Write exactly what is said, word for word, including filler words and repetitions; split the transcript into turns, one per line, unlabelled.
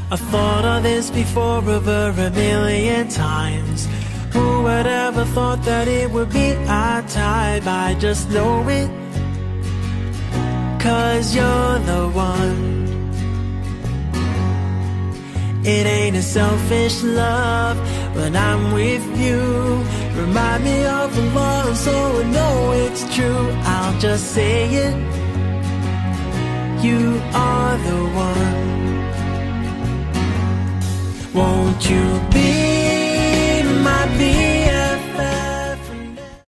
I thought of this before over a million times. Who would ever thought that it would be our time? I just know it, 'cause you're the one. It ain't a selfish love when I'm with you. Remind me of the love so I know it's true. I'll just say it, you are the one. Won't you be